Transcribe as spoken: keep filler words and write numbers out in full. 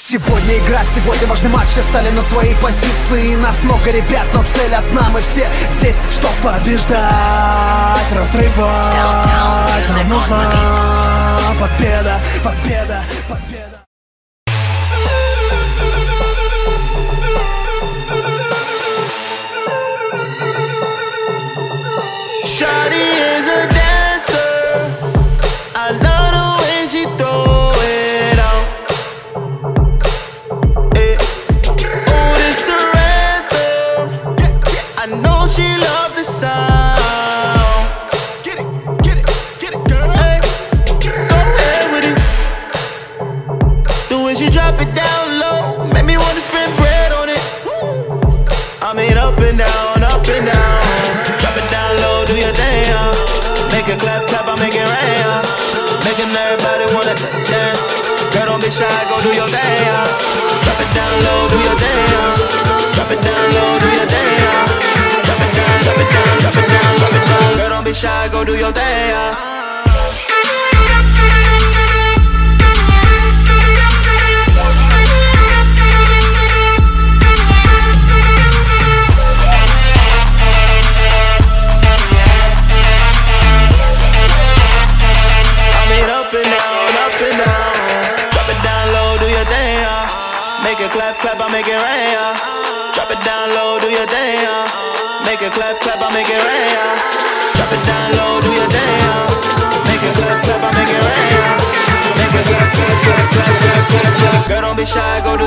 Сегодня игра, сегодня важный матч, все стали на свои позиции. Нас много ребят, но цель одна, мы все здесь, чтоб побеждать, разрывать. Нам нужна победа, победа, победа. Shawty is a dancer. I love the way she throw it out. Hey. Oh, this a anthem. I know she love the sound. Get it, get it, get it, girl. Hey. Go ahead with it. The way she drop it down low, make me wanna spend bread on it. I mean up and down, up and down. Drop it down low, do your thing, uh. Make it clap, clap, I make it rain, uh. Making everybody wanna dance. Girl, don't be shy, go do your thing, uh. Drop it down low, do your thing, uh. Drop it down low, do your thing, uh. Drop it down, drop it down, drop it down, drop it down. Girl, don't be shy, go do your thing, uh. Make it clap, clap, I make it rain, uh. Drop it down low, do your thing, uh. Make it clap, clap, I make it rain, uh. Drop it down low, do your thing, uh. Make it clap, clap, I make it rain, uh. Make it clap, clap, clap, clap, clap, clap, clap. Girl, don't be shy, go